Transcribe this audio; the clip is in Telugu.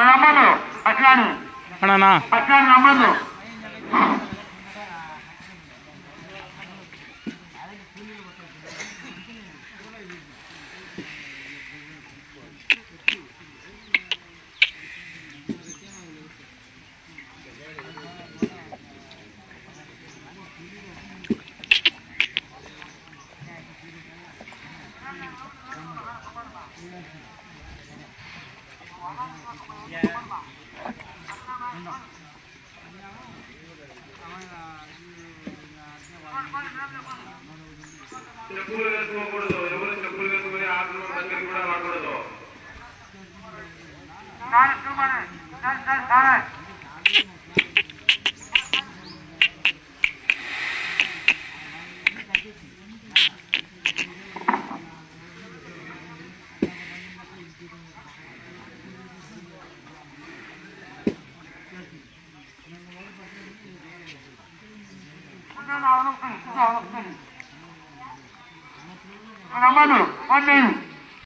అన్నా చెప్పులు వేసుకోకూడదు. ఎవరు చెప్పులు వేసుకుని ఆటలు దగ్గర కూడా రాకూడదు. Namanu, one name.